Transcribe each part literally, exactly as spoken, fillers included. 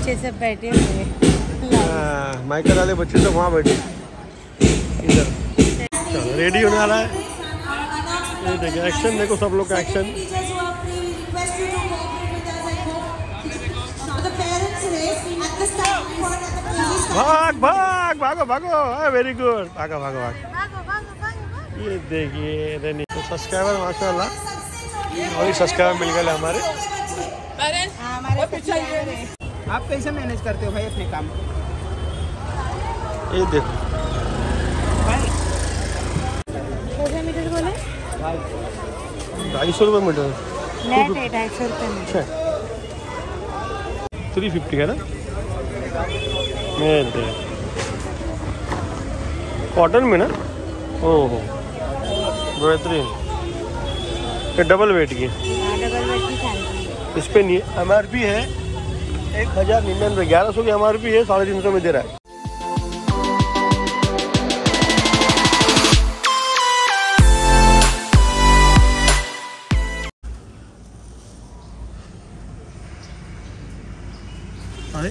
बच्चे सब बैठे हुए, माइकल वाले बच्चे सब वहाँ बैठे इधर। चलो रेडी होने वाला है, ये देखिए एक्शन देखो सब लोग का एक्शन। भाग भाग भागो भागो, वेरी गुड, भागो भागो भागो। ये देखिए रेनी तो सब्सक्राइबर माशाल्लाह, और सब्सक्राइबर मिल गए हमारे। आप कैसे मैनेज करते हो भाई अपने काम को? ये देखो कैसे मीटर बोले? ढाई सौ रुपये मीटर। नेट है ढाई सौ रुपये मीटर। थ्री फिफ्टी है ना? मैं दे कॉटन में ना, ओहो बेहतरीन, ये डबल वेट की, डबल वेट की साड़ी। इस पे एम आर पी है एक हज़ार निन्यानवे, ग्यारह सौ की एम आर पी है, साढ़े तीन सौ में दे रहा है। अरे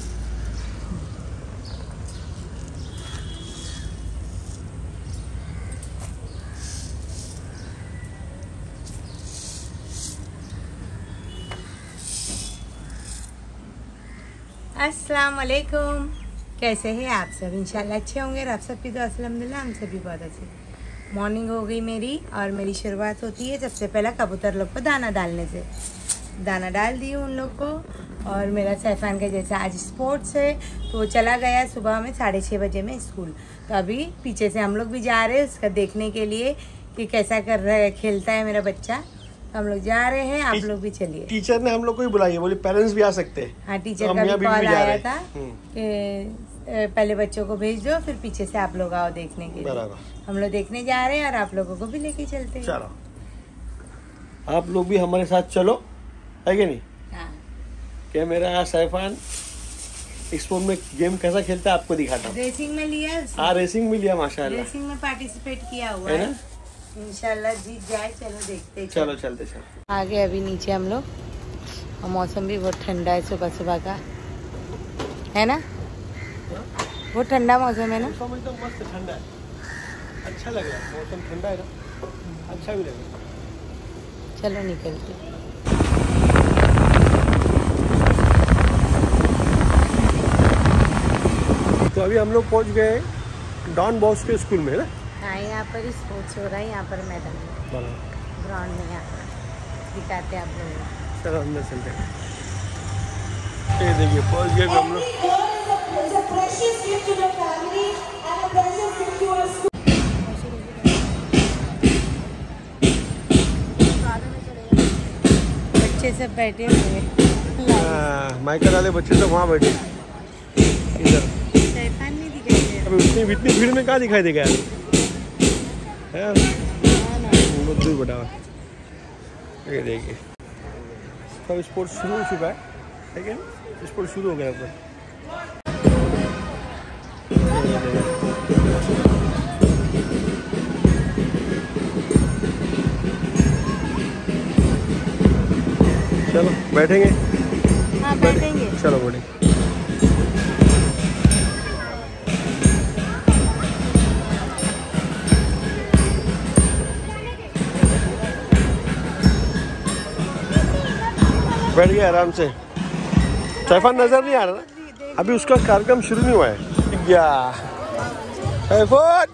अस्सलाम वालेकुम, कैसे हैं आप सब? इंशाल्लाह अच्छे होंगे और आप सबकी तो अल्हम्दुलिल्लाह हम सभी बहुत अच्छे। मॉर्निंग हो गई मेरी और मेरी शुरुआत होती है सबसे पहला कबूतर लोग को दाना डालने से। दाना डाल दी उन लोग को, और मेरा सैफान का जैसे आज स्पोर्ट्स है तो वो चला गया सुबह में साढ़े छः बजे में स्कूल, तो अभी पीछे से हम लोग भी जा रहे हैं उसका देखने के लिए कि कैसा कर रहा है, खेलता है मेरा बच्चा। हम लोग जा रहे हैं, आप लोग भी चलिए। टीचर ने हम लोग को ही बुलाई है, बोले पेरेंट्स भी आ सकते हैं। हाँ, टीचर का भी कॉल आया था कि पहले बच्चों को भेज दो, फिर पीछे से आप लोग आओ देखने के लिए। हम लोग देखने जा रहे हैं और आप लोगों को भी लेके चलते हैं। चलो आप लोग भी हमारे साथ चलो, है कि नहीं? हाँ। क्या मेरा सैफान इस फोन में गेम कैसा खेलता है आपको दिखाता हूँ। रेसिंग में लिया, हाँ रेसिंग में लिया माशाल्लाह, रेसिंग में पार्टिसिपेट किया हुआ है है ना? इंशाल्लाह जीत जाए। चलो देखते हैं। चलो चलते चलो। आगे अभी नीचे हम लोग, और मौसम भी बहुत ठंडा है सुबह सुबह का, है ना? बहुत ठंडा मौसम है ना? मौसम एकदम मस्त ठंडा है, अच्छा लग रहा है, मौसम ठंडा है ना, अच्छा भी लग रहा है। चलो निकलते। तो अभी हम लोग पहुंच गए डॉन बॉस्को स्कूल में ना। हाँ, यहाँ पर ही स्पोर्ट्स हो रहा है, यहाँ पर मैदान में, ग्राउंड में, यहाँ पर दिखाते हैं आप लोग। चलो अंदर चलते हैं। ये देखिए पहुंच गए हम लोग। बच्चे सब बैठे हुए, माइकल वाले बच्चे सब वहाँ बैठे इधर। सैफान नहीं दिखाई दे रहा। अभी उतनी इतनी भीड़ में कहाँ दिखाई देगा यार, है बहुत दूर बैठा हुआ। ये देखिए अब स्पोर्ट्स शुरू हो चुका है, ठीक है? स्पोर्ट्स शुरू हो गया ऊपर। चलो बैठेंगे। हाँ बैठेंगे। चलो बैठेंगे। बैठ गया आराम से। सैफान नजर नहीं आ रहा ना, अभी उसका कार्यक्रम शुरू नहीं हुआ है। क्या सैफान?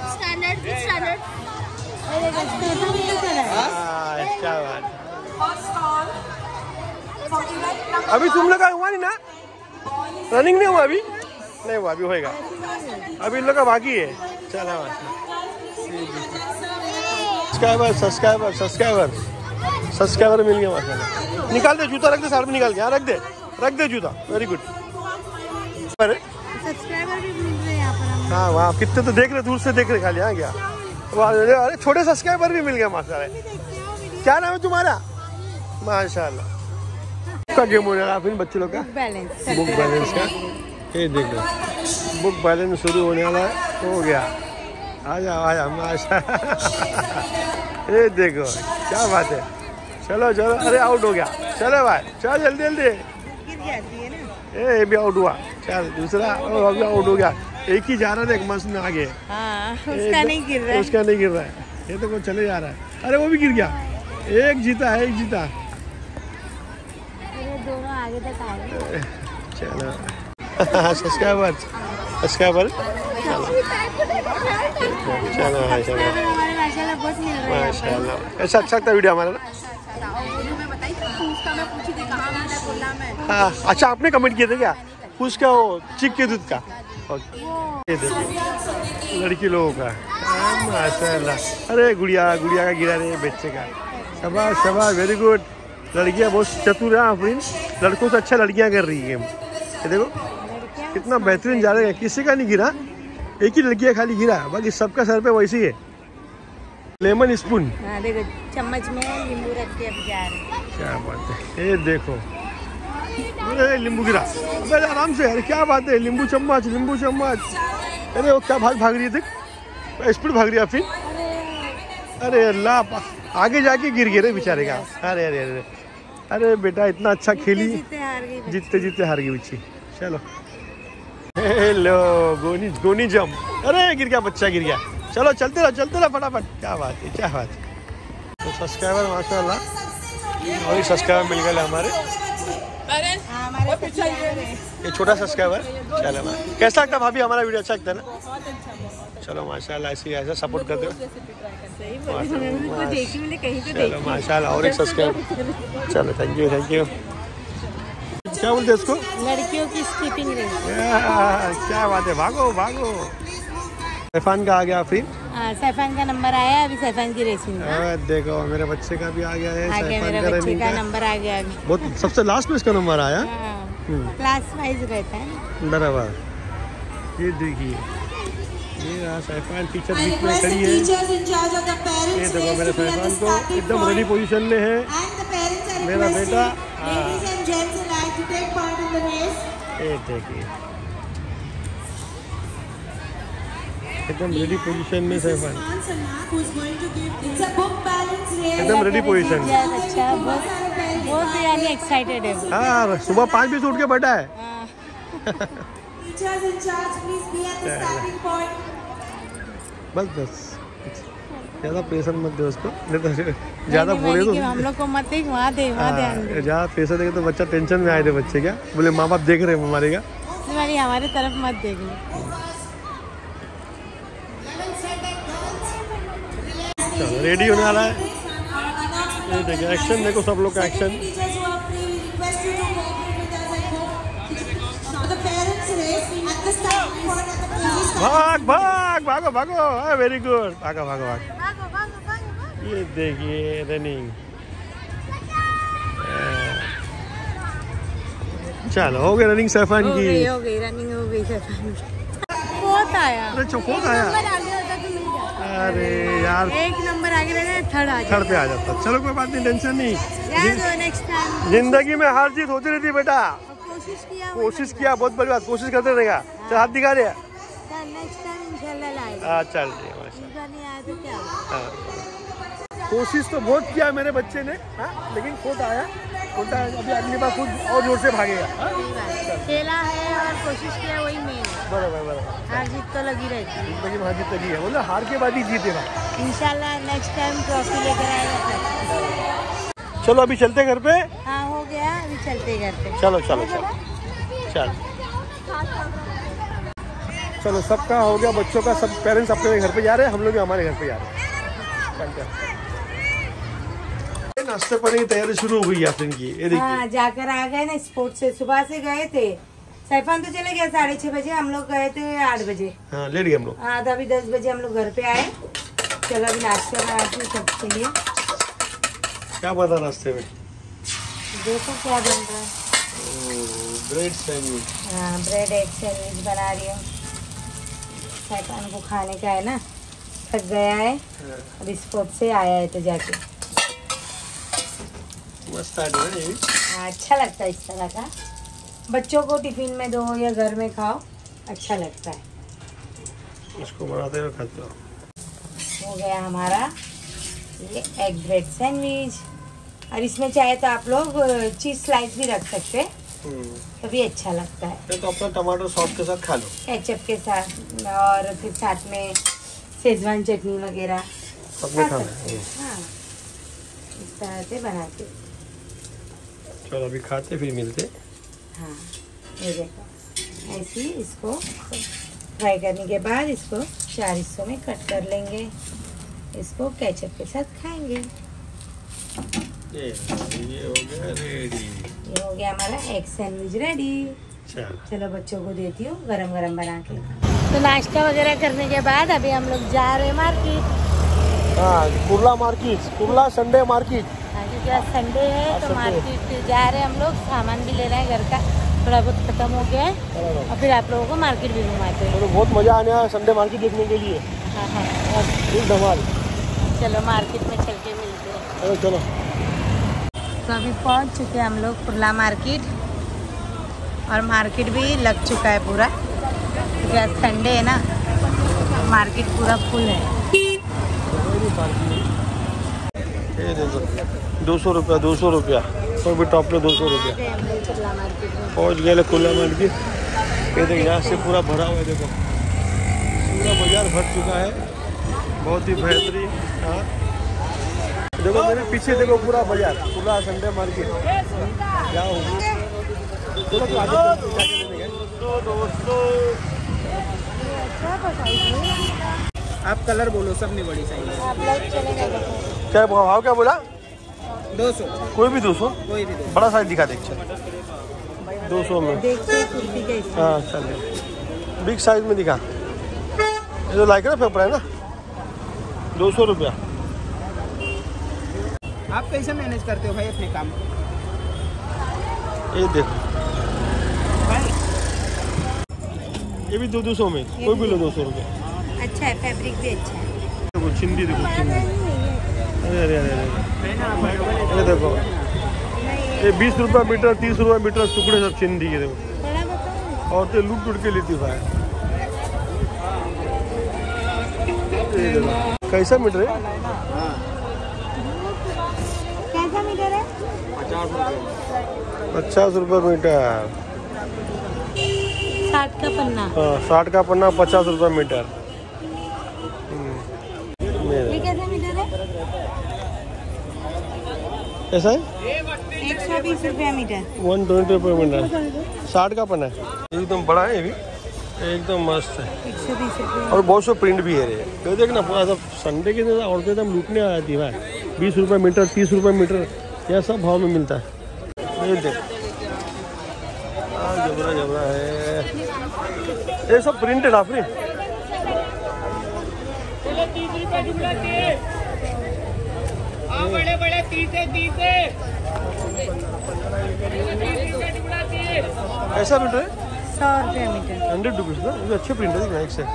क्या बात, अभी तुम लोग का हुआ नहीं ना, रनिंग नहीं हुआ अभी? नहीं हुआ, अभी होएगा, अभी इन लोग का बाकी है। चला सब्सक्राइबर सब्सक्राइबर सब्सक्राइबर सब्सक्राइबर मिल गया माशाल्लाह। निकाल दे जूता, रख दे साइड में, निकाल के, हाँ रख दे, रख दे जूता, वेरी गुड। सब्सक्राइबर भी मिल रहे हैं यहाँ पर। हाँ वहाँ कितने तो देख रहे, दूर से देख रहे खाली। हाँ क्या, अरे छोटे सब्सक्राइबर भी मिल गया माशाल्लाह। क्या नाम है तुम्हारा? माशाल्लाह। का गेम हो रहा है फिर बच्चे लोग का बैलेंस, बुक बैलेंस का। ये देख लो, बुक बैलेंस शुरू होने वाला है, हो गया। आ जाओ आ जाओ माशाल्लाह। ये देखो क्या बात है। चलो चलो, अरे आउट हो गया, चलो भाई चलो जल्दी जल्दी। गिर जाती है ना। ये भी आउट हुआ। चल दूसरा अभी आउट हो गया। एक ही जा रहा था, एक मस्त में आगे। हाँ, उसका नहीं गिर रहा है। उसका नहीं गिर रहा है, ये तो वो चले जा रहा है। अरे वो भी गिर गया। एक जीता है, एक जीता। अरे दोनों आगे तक आए। चलो सब्सक्राइबर सब्सक्राइबर चलो चलो माशाल्लाह बहुत मिल रहा है। माशाल्लाह ऐसा अच्छा लगता वीडियो हमारा ना। हाँ अच्छा, आपने कमेंट किए थे क्या उसका, वो चिक के दूध का? ये देखो लड़की लोगों का माशाल्लाह। अरे गुड़िया गुड़िया का गिरा रहे बच्चे का। शाबाश शाबाश, वेरी गुड। लड़कियां बहुत चतुर हैं अपनी, लड़कों से अच्छा लड़कियां कर रही है। ये देखो कितना बेहतरीन जा रहे हैं, किसी का नहीं गिरा, एक ही लड़की खाली गिरा, बाकी सबका सर पे वैसे ही है। Lemon spoon. हाँ देखो चम्मच में नींबू रख के अब जा रहे हैं। क्या बात है, ये देखो अरे नींबू गिरा। अरे आराम से, अरे क्या बात है, नींबू चम्मच नींबू चम्मच। अरे वो क्या भाग भाग रही है, देख स्पीड भाग रही है फिर। अरे अल्लाह, आगे जाके गिर गए रे बेचारे का। अरे अरे अरे अरे बेटा इतना अच्छा खेली, जीतते जीतते हार गई बच्ची। चलो हेलो गोनी गोनी जम। अरे गिर गया बच्चा, गिर गया। चलो चलते रहो चलते रहो फटाफट। क्या बात है, क्या बात है। तो सब्सक्राइबर माशाल्लाह वही सब्सक्राइबर मिल गए हमारे। ये छोटा सब्सक्राइबर। चलो भाई, कैसा लगता भाभी हमारा वीडियो? अच्छा लगता है ना? चलो माशाल्लाह ऐसे ऐसा सपोर्ट करते हो। चलो माशाल्लाह, और एक सब्सक्राइबर। चलो थैंक यू थैंक यू। क्या बोलते हैं इसको? लड़कियों की स्कीपिंग रेस। क्या बात है, भागो भागो। सैफान का आ गया फिर। सैफान का नंबर आया अभी, सैफान की रेसिंग का। देखो मेरे बच्चे का भी आ गया है, आ गया मेरा बच्चे का नंबर आ गया अभी। बहुत सबसे लास्ट में इसका नंबर आया। क्लास वाइज रहता है बराबर। ये देखिए ये रहा सैफान, टीचर बीच में खड़ी है। ये देखो मेरे सैफान को एकदम रेडी पोजीशन में है मेरा बेटा। ये देखिए एकदम रेडी पोजीशन में सैफान, एकदम रेडी पोजीशन में। अच्छा बहुत बहुत यानी एक्साइटेड है। हाँ सुबह पाँच बजे उठ के बैठा है। बस बस ज्यादा प्रेशर मत दे उसको, ज्यादा बोले तो हम लोग को मत देख, वहाँ दे वहाँ ध्यान दे। ज्यादा प्रेशर देगा तो बच्चा टेंशन में आए थे बच्चे। क्या बोले माँ बाप देख रहे हैं हमारे का, हमारे तरफ मत देख। चलो रेडी होने वाला है। ये देखिए एक्शन देखो सब लोग का एक्शन। भाग भाग भागो भागो, वेरी गुड, भागो भागो भागो। ये देखिए रनिंग। चलो हो गई रनिंग सैफान की। हो गई हो गई रनिंग हो गई सैफान की। बहुत आया। अरे चौकोत आया। अरे यार एक नंबर आगे रहना, थर्ड आ थर्ड पे आ जाता। चलो कोई बात नहीं, टेंशन नहीं। नेक्स्ट टाइम जिंदगी में हार जीत होती रहती बेटा। कोशिश किया कोशिश किया बहुत बड़ी बात, कोशिश करते रहेगा। चल हाथ दिखा रहे। नेक्स्ट टाइम इंशाल्लाह लाएगा। हाँ चल रही है, नहीं आया तो क्या। हाँ। कोशिश तो बहुत किया मेरे बच्चे ने, हाँ लेकिन खुद आया बोलता है अभी अगली बार खुद और जोर से भागेगा। खेला है और कोशिश किया, वही मेन है। बराबर बराबर, हार जीत तो लगी रहती है जिंदगी में हार जीत लगी है। बोला हार के बाद ही जीतेगा। इंशाल्लाह नेक्स्ट टाइम ट्रॉफी लेकर आएगा। चलो अभी चलते घर पे। हाँ हो गया, अभी चलते घर पे। चलो चलो चलो चलो चलो सबका हो गया, बच्चों का सब पेरेंट्स अपने घर पे जा रहे हैं, हम लोग हमारे घर पे जा रहे हैं। नाश्ते पानी की तैयारी शुरू हो गई है इनकी। ये देखिए हाँ जाकर आ गए ना स्पोर्ट से, सुबह से गए थे। सैफान तो चले गया साढ़े छह बजे, हम लोग गए थे आठ बजे। हाँ लेट गए हम लोग। हाँ तो अभी दस बजे हम लोग घर पे आए। चलो अभी नाश्ता बनाते सबके लिए। क्या बना नाश्ते में? देखो क्या बन रहा है। Bread sandwich. हाँ ब्रेड एग सैंडविच बना रही हूँ। सैफान को खाने का है ना, थक गया है और स्पोर्ट से आया है तो जाके। मस्त है ये भी। हाँ अच्छा लगता है इस तरह का, बच्चों को टिफिन में दो या घर में खाओ, अच्छा लगता है। इसको बनाते हुए खाते हो। हो गया हमारा ये एग ब्रेड सैंडविच। और इसमें चाहे तो आप लोग चीज़ स्लाइस भी रख सकते हैं, तो भी अच्छा लगता है। तो अपना टमाटर सॉस के साथ खा लो, केचप के साथ, और फिर साथ में शेजवान चटनी वगैरह अपने खा खाना। सकते हैं। हाँ, इस तरह से बनाते। चलो अभी खाते फिर मिलते। हाँ, ये देखो ऐसे ही इसको फ्राई करने के बाद इसको चार हिस्सों में कट कर लेंगे। इसको केचप के साथ खाएंगे। ये ये हो गया रेडी। ये हो गया हमारा एग सैंडविच रेडी। चलो चलो बच्चों को देती हूँ गरम गरम बना के। तो नाश्ता वगैरह करने के बाद अभी हम लोग जा रहे हैं मार्केट। हाँ, Kurla market, Kurla Sunday market. हाँ, क्योंकि आज संडे है आज तो संडे है। मार्केट जा रहे हैं हम लोग। सामान भी ले रहे हैं घर का, थोड़ा बहुत खत्म हो गया है, और फिर आप लोगों को मार्केट भी घुमाते हैं। तो बहुत मजा आने वाला है संडे मार्केट देखने के लिए। हाँ हाँ, फुल धमाल। चलो मार्केट में चल के मिलते हैं। चलो चलो। तो अभी पहुंच चुके हैं हम लोग कुर्ला मार्केट, और मार्केट भी लग चुका है पूरा, क्योंकि आज संडे है ना, मार्केट पूरा फुल है। ये देखो दो सौ रुपया दो सौ रुपया कोई भी टॉप में दो सौ रुपया। कुर्ला मार्केट में पहुँच गए खुला मार्केट। ये देखो यहाँ से पूरा भरा हुआ है, देखो पूरा बाजार भर चुका है, बहुत ही बेहतरीन। हाँ देखो मेरे पीछे देखो पूरा बाजार, पूरा संडे मार्केट। क्या हो चलो तो आगे जाके लेने गए। आप कलर बोलो, सब नहीं बड़ी साइज आप लोग चलेंगे देखो। क्या भाव क्या बोला? दो सौ कोई भी दो सौ कोई भी दो। बड़ा साइज दिखा देख चल दो सौ में। देखिए कुर्ती कैसी है। हाँ चलिए बिग साइज में दिखा। ये तो लाइक ना पेपर है ना, दो सौ रुपया। आप कैसे मैनेज करते हो भाई अपने काम को? ये देखो ये भी दो दो सौ में, कोई भी लो दो सौ रुपया। अच्छा है, फैब्रिक भी अच्छा है। देखो चिंदी देखो चिंदी। अरे अरे अरे अरे ये देखो ये बीस रुपया मीटर, तीस रुपया मीटर टुकड़े सब चिंदी के देखो। बड़ा बताओ। और तो लूट लूट के लेती भाई। ये देखो कैसा मीटर है? कैसा मीटर है? पचास रुपये मीटर। साठ का पन्ना। हाँ साठ का पन्ना पचास रुपये मीटर। ये कैसा मीटर है? ऐसा है एक सौ बीस रुपया मीटर। वन ट्वेंटी रुपये मीटर। साठ का पन्ना है, एकदम बड़ा है ये भी, एकदम मस्त है। एक सौ बीस रुपया। और बहुत सौ प्रिंट भी है रे। तो देख ना पूरा सब संडे के दिन औरतें एकदम लूटने आ जाती है भाई। बीस रुपये मीटर, तीस रुपये मीटर, यह सब भाव में मिलता है। ये देख जबरा जबरा है, ये सब प्रिंट है ना प्रिंट। बड़े बड़े तीसे तीसे ऐसा मीटर है सौ रुपया मीटर। हंड्रेड रुपीज़ ना, ये अच्छे प्रिंट है दिखना एक से।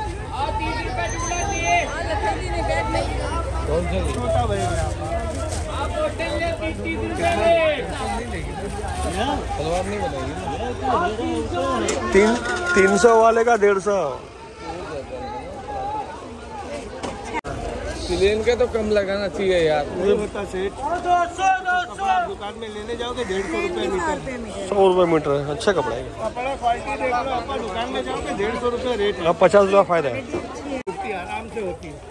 तीन तीन सौ वाले का डेढ़ सौ। प्लेन के तो कम लगाना चाहिए यार। ये बता सेठ, दुकान में लेने जाओगे डेढ़ सौ रुपये मीटर, सौ रुपये मीटर है। अच्छा कपड़ा है, कपड़ा क्वालिटी देख लो। आप दुकान में जाओगे डेढ़ सौ रुपये रेट है, अब पचास रुपया फायदा है। आराम से होती है।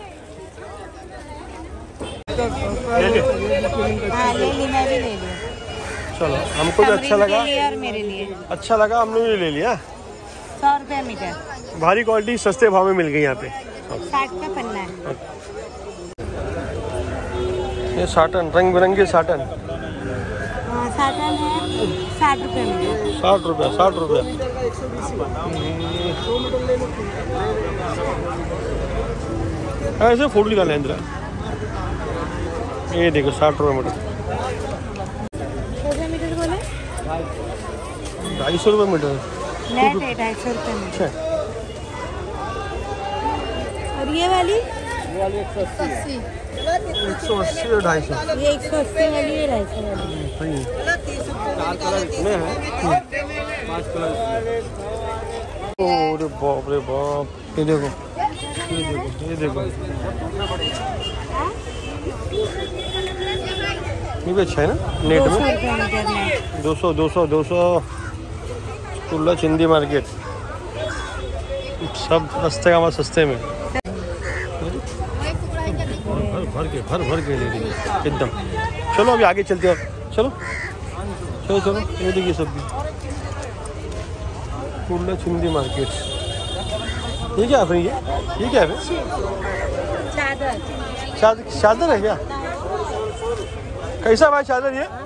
हाँ ले ली, मैं भी ले ली। चलो हमको भी अच्छा लगा, और मेरे लिए अच्छा लगा, हमने भी ले लिया। सौ रुपया मीटर, भारी क्वालिटी सस्ते भाव में मिल गई यहाँ पे। साठ का पन्ना है। ये साटन, रंग बिरंगे साटन, हाँ साटन है, साठ रुपये मीटर। साठ रुपया साठ रुपया। ऐसे फोटो निकाले इंदिरा। ये देखो साठ रुपये मीटर, कैसे मीटर बोले? ढाई सौ रुपये मीटर। नेट है ढाई सौ रुपये मीटर। अच्छा और ये वाली एक सौ अस्सी और ढाई सौ। ये एक सौ अस्सी वाली है, ढाई सौ वाली। सही चार कलर इतने हैं, पाँच कलर। अरे बाप रे बाप, ये देखो ये देखो ये देखो, ये भी अच्छा है ना नेट दो सौ में। रुपये मीटर नेट। दो सौ दो सौ दो सौ कुल्ला चिंदी मार्केट, सब सस्ते का सस्ते में भर भर के भर भर के ले लीजिए एकदम। चलो अभी आगे चलते हैं, चलो चलो चलो। ये देखिए सब्जी, कुल्ला चिंदी मार्केट। ये क्या है? ये ये क्या है? चादर चादर चादर है क्या? कैसा भाई चादर ये?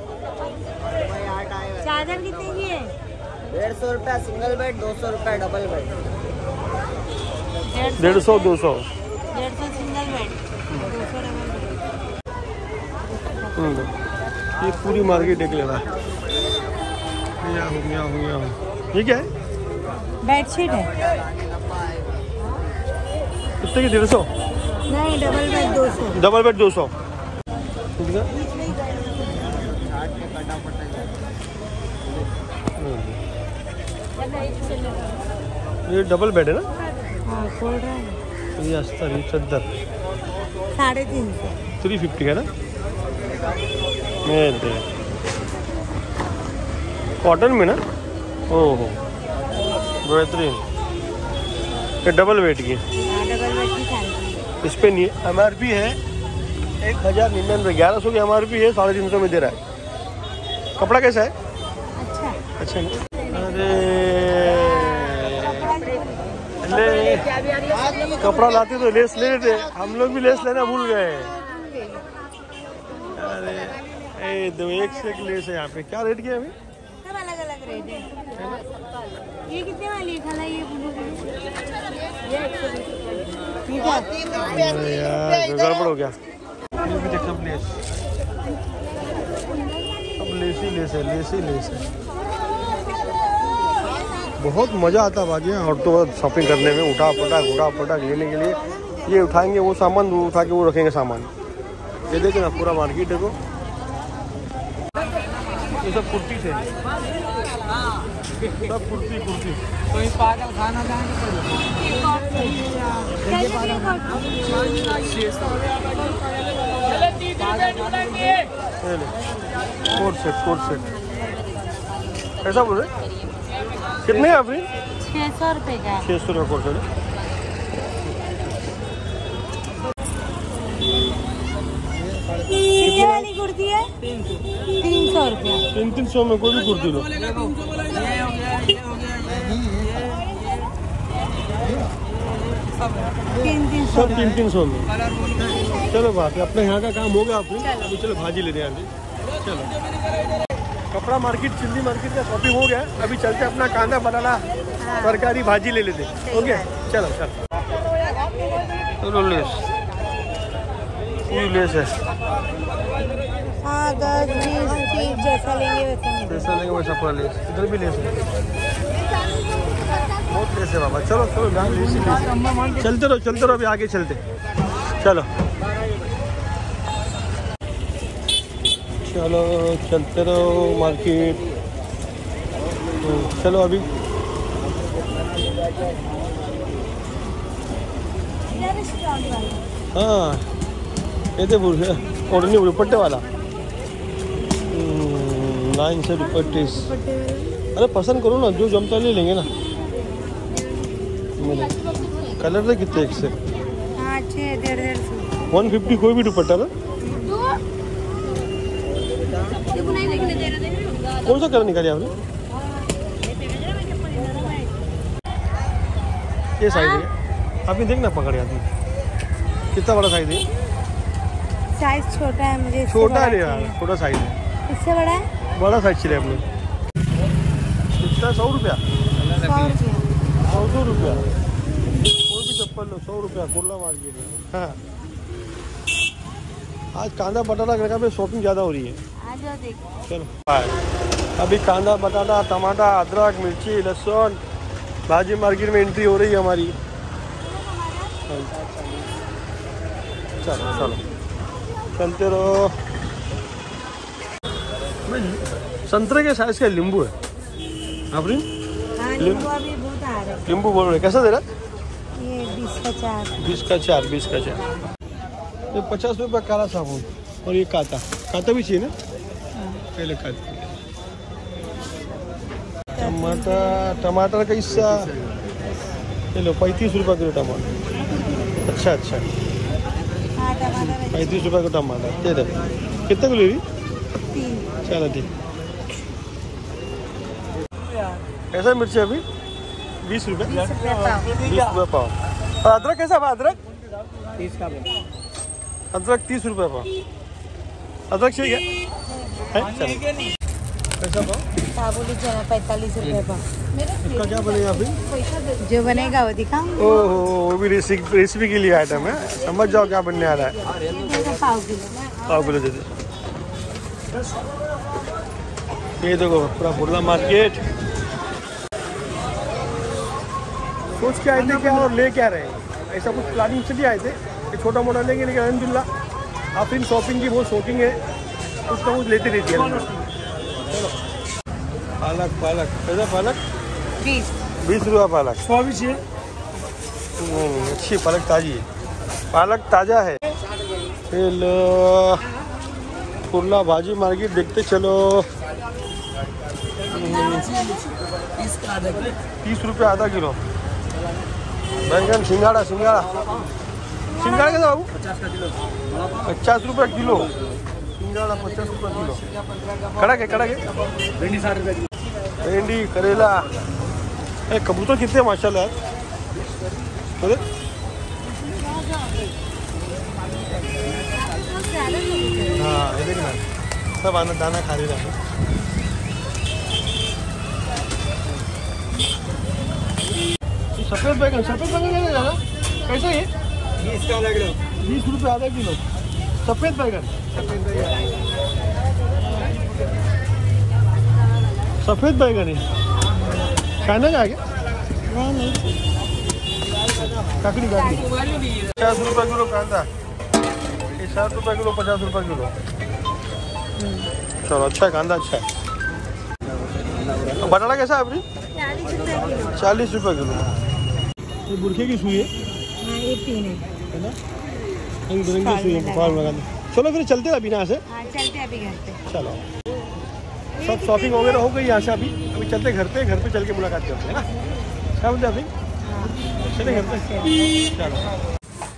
चादर कितने की है? डेढ़ सौ रुपया सिंगल बेड, दो सौ रुपया डबल बेड। डेढ़ सौ दो सौ डेढ़ सौ सिंगल बेड, दो सौ डबल बेड। ये पूरी मार्केट देख लेना। ये हो गया हो गया। ये क्या है? बेडशीट है। कितने की? डेढ़ सौ? नहीं, डबल बेड दो सौ। डबल बेड दो सौ। ये डबल बेड है ना? हाँ, खोल रहा है। ये अस्तर, ये चद्दर साढ़े तीन सौ। थ्री फिफ्टी का ना? मैं दे कॉटन में ना? ओहो बेहतरीन। ये डबल बेड की, डबल बेड की साढ़े तीन सौ। इस पे एम आर पी है एक हज़ार निन्यानवे, ग्यारह सौ की एम आर पी है, साढ़े तीन सौ में दे रहा है। कपड़ा कैसा है? अच्छा अच्छा नहीं? अरे ले कपड़ा लाते तो लेस ले लेते, हम लोग भी लेस लेना भूल गए। अरे ए दो एक से एक लेस है यहाँ पे। क्या रेट क्या है अभी? सब अलग अलग रेट है। ये कितने वाली है खाला? ये ब्लू ब्लू ये एक सौ बीस ठीक है। अरे यार गड़बड़ हो गया। ये भी देख सब लेस, अब लेस ही लेस है, लेस ही लेस है। बहुत मज़ा आता है बाजी और तो शॉपिंग करने में, उठा पटाख उठा पटाख लेने के लिए। ये उठाएंगे वो सामान, वो उठा के वो रखेंगे सामान। ये देखिए ना पूरा मार्केट देखो, ये सब कुर्ती थे, सब कुर्ती कुर्ती। कोई पागल खाना कोट सेट, कोट सेट ऐसा बोल रहे? कितने आप? छः सौ रुपये का। छः सौ रुपये कोट सेट। कितने वाली कुर्ती है? तीन सौ रुपया। तीन तीन सौ में कोई भी कुर्ती लो। तीन तीन सौ सब तीन तीन सौ में। चलो बात है, अपने यहाँ का काम हो गया आपने। अभी चलो भाजी लेने आए। चलो कपड़ा मार्केट, चिल्ली मार्केट का शॉपिंग हो गया। अभी चलते अपना कांदा बनाना तरकारी भाजी ले लेते। ओके चलो चलो चलो। लेस पूरी लेस है। हाँ, दस बीस तीस जैसा लेंगे वैसा मिलेगा। जैसा लेंगे वैसा पूरा लेस। इधर भी लेस है, बहुत लेस है बाबा। चलो चलो जहाँ लेस ही लेस है। चलते रहो चलते रहो, अभी आगे चलते। चलो चलो चलते रहो मार्केट। चलो अभी हाँ ये तो बोल ओढ़नी दुपट्टे वाला लाइन से दुपट्टे। अरे पसंद करो ना, जो जमता ले लेंगे ना। कलर तो कितने एक से? हाँ अच्छे डेढ़ डेढ़ सौ। वन फिफ्टी कोई भी दुपट्टा ना? कौन सा कलर निकालिए आपने? ये साइज है, अभी देखना पकड़ आती। कितना बड़ा साइज है? साइज छोटा है मुझे। छोटा है यार, छोटा साइज है। इससे बड़ा है? बड़ा साइज चाहिए अपने। कितना? सौ रुपया? सौ रुपया। सौ सौ रुपया कोई भी चप्पल लो, सौ रुपया कुर्ला मार्केट में। हाँ आज कांदा बटाटा घर में शॉपिंग ज़्यादा हो रही है। आ जाओ देखो। चलो अभी कांदा बटाटा टमाटर अदरक मिर्ची लहसुन भाजी मार्केट में एंट्री हो रही है हमारी। चलो चलो चलते रहो। संतरे के साइज का नींबू है आपने? हाँ नींबू अभी बहुत आ रहे हैं। नींबू बोल रहे कैसा दे रहा? ये बीस का चार। बीस का चार बीस का चार। ये पचास रुपये काला साबुन और ये काता काता भी चाहिए ना? पहले काता टमाटर टमाटर कैसा? ये लो पैंतीस रुपये किलो टमाटर। अच्छा अच्छा हाँ टमाटर पैंतीस रुपये का टमाटर दे दो। कितने किलो भी? तीन। चलो ठीक। कैसा मिर्ची अभी? बीस रुपये बीस रुपये पाव। बीस रुपये पाव। और अदरक कैसा भाव? अदरक तीस का अदरक तीस रुपये पाव। अदरक चाहिए क्या है? चलो कैसा पाव? काबुली चना पैंतालीस रुपये पाव। इसका क्या बनेगा अभी? जो बनेगा वो दिखाऊंगी। ओहो वो भी रेसिपी रेसिपी के लिए आइटम है, समझ जाओ क्या बनने आ रहा है। पाव किलो। पाव किलो दे दे। ये देखो पूरा कुर्ला मार्केट। सोच के आए थे क्या और ले क्या रहे हैं, ऐसा कुछ प्लानिंग से भी आए थे कि छोटा मोटा लेंगे, लेकिन अलहमदिल्ला आप इन शॉपिंग की बहुत शौकिंग है, कुछ ना कुछ लेते रहती है। चलो पालक पालक कैसा पालक? बीस। बीस रुपया पालक। सौ भी चाहिए। नहीं अच्छी पालक ताजी है, पालक ताज़ा है। ये लो कुर्ला भाजी मार्केट देखते चलो। तीस रुपये आधा किलो। बैंगन सिंगाड़ा सिंगाड़ा सिंगाड़ा कैसा बाबू? पचास का किलो। पचास रुपये किलो सिंगाड़ा, पचास रुपये किलो। कड़क है कड़क है। भिंडी साठ रुपये किलो। भिंडी करेला। ए कबूतर कितने माशाल्लाह है। अरे हाँ ये देखना सब आना दाना खा रहे हैं। सफेद बैगन सफेद बैगन नहीं जाना कैसे ये? बीस का आधा किलो। बीस रुपये आधा किलो सफेद बैगन। सफेद बैगन है खाना का क्या? नहीं नहीं काकड़ी काकड़ी पचास रुपये किलो कांदा। ये साठ रुपये किलो पचास रुपये किलो। चलो अच्छा है कांदा अच्छा है। बनाना कैसा है अपनी? चालीस रुपये किलो। चालीस रुपये किलो। ये बुरखे की सुई है हाँ ये तीन है। है ना? इन बुरखे की सुई है फॉर्म लगा दे। चलो फिर चलते हैं अभी यहाँ से। हाँ चलते अभी घर पे। चलो सब शॉपिंग वगैरह हो गई यहाँ से। अभी अभी चलते घर पे, घर पे चल के मुलाकात करते हैं ना। क्या बोलते हैं अभी? चले घर पे चलो।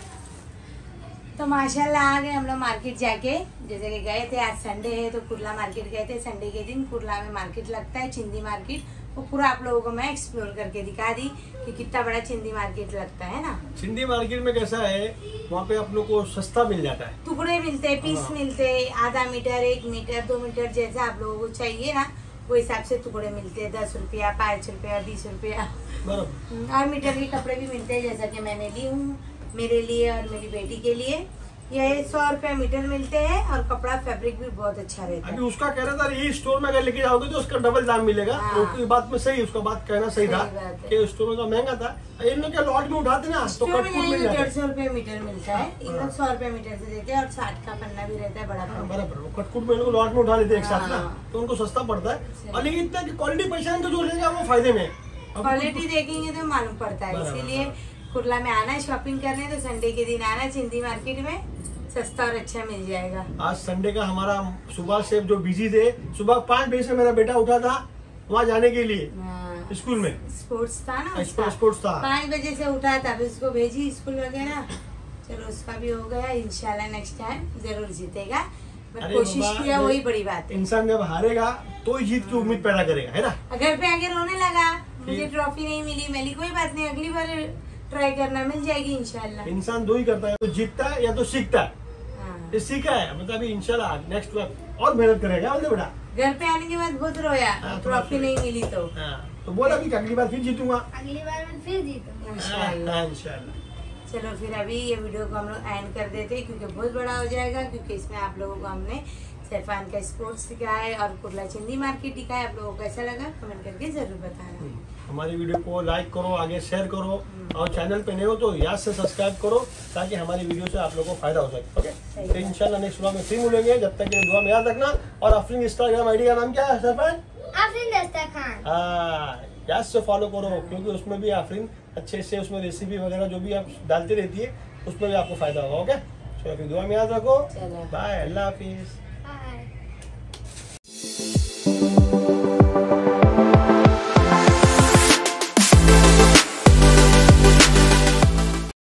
तो माशाल्लाह आ गए हम लोग मार्केट जाके। जैसे कि गए थे, आज संडे है तो कुर्ला मार्केट गए थे। संडे के दिन कुर्ला में मार्केट लगता है, चिंदी मार्केट। वो पूरा आप लोगों को मैं एक्सप्लोर करके दिखा दी कि कितना बड़ा चिंदी मार्केट लगता है ना। चिंदी मार्केट में कैसा है, वहाँ पे आप लोग को सस्ता मिल जाता है। टुकड़े मिलते हैं, पीस मिलते हैं, आधा मीटर, एक मीटर, दो मीटर, जैसा आप लोगों को चाहिए ना वो हिसाब से टुकड़े मिलते हैं। दस रुपया, पाँच रुपया, बीस रुपया बराबर। और मीटर के कपड़े भी मिलते हैं, जैसा कि मैंने ली हूँ मेरे लिए और मेरी बेटी के लिए। ये सौ रुपया मीटर मिलते हैं और कपड़ा फैब्रिक भी बहुत अच्छा रहता है। अभी उसका कह रहा था ये स्टोर में अगर लेके जाओगे तो उसका डबल दाम मिलेगा। हाँ। तो उसकी बात में सही, उसका बात कहना सही था कि स्टोर में का महंगा था। इन लोग क्या लॉट में उठाते ना तो स्टोर में कटकुट मिल जाता डेढ़ है। सौ रुपये मीटर मिलता है, इन लोग सौ रुपये मीटर से देते हैं और साठ का पन्ना भी रहता है बड़ा हाँ, पन्ना। बराबर। वो कटकुट में लोग लॉट में उठा लेते हैं एक साथ ना, हाँ। तो उनको सस्ता पड़ता है। और लेकिन इतना कि क्वालिटी पहचान तो जो लेगा वो फायदे में। क्वालिटी देखेंगे तो मालूम पड़ता है। बराबर। इसीलिए कुर्ला में आना है शॉपिंग करने, तो संडे के दिन आना चिंदी मार्केट में, सस्ता और अच्छा मिल जाएगा। आज संडे का हमारा सुबह से जो बिजी थे, सुबह पाँच बजे से मेरा बेटा उठा था वहाँ जाने के लिए हाँ। स्कूल में। स्पोर्ट्स था ना स्पोर्ट्स उसका। स्पोर्ट्स था। पाँच बजे से उठा था, फिर उसको भेजी स्कूल वगैरह। चलो उसका भी हो गया, इंशाल्लाह नेक्स्ट टाइम जरूर जीतेगा। बट अरे कोशिश बाबा, किया ये वही बड़ी बात है। इंसान जब हारेगा तो ही जीत की उम्मीद पैदा करेगा, है ना। घर पे आके रोने लगा, मुझे ठीक। ट्रॉफी नहीं मिली, मिली कोई बात नहीं, अगली बार ट्राई करना, मिल जाएगी इंशाल्लाह। इंसान दो ही करता है, तो जीतता है या तो सीखता है। हाँ। ये सीखा है मतलब अभी इंशाल्लाह नेक्स्ट बार और मेहनत करेगा बोलते बेटा। घर पे आने के बाद बहुत रोया, हाँ, तो ट्रॉफी बात नहीं मिली तो। हाँ, तो बोला कि अगली बार फिर जीतूंगा। अगली बार मैं फिर जीतूंगा। इंशाल्लाह। हाँ, इंशाल्लाह। चलो फिर अभी ये वीडियो को हम लोग एंड कर देते हैं क्योंकि बहुत बड़ा हो जाएगा, क्योंकि इसमें आप लोगों को हमने सैफान का स्पोर्ट्स दिखाया है और कुर्ला चिंदी मार्केट दिखाया है। आप लोगों को कैसा लगा कमेंट करके जरूर बताना। हमारी वीडियो को लाइक करो, आगे शेयर करो, और चैनल पे नए हो तो याद से सब्सक्राइब करो ताकि हमारी वीडियो से आप लोगों को फायदा हो सके। ओके, तो इंशाल्लाह नेक्स्ट व्लॉग में फिर मिलेंगे। जब तक ये दुआ में याद रखना। और अपनी इंस्टाग्राम आईडी का नाम क्या है सैफान? आफरीन दस्तरखान। हाँ, याद से फॉलो करो क्योंकि उसमें भी आफरीन अच्छे से उसमें रेसिपी वगैरह जो भी आप डालती रहती है उसमें भी आपको फायदा होगा। ओके, चलो फिर दुआ में याद रखो। चलो। बाय, अल्लाह हाफिज।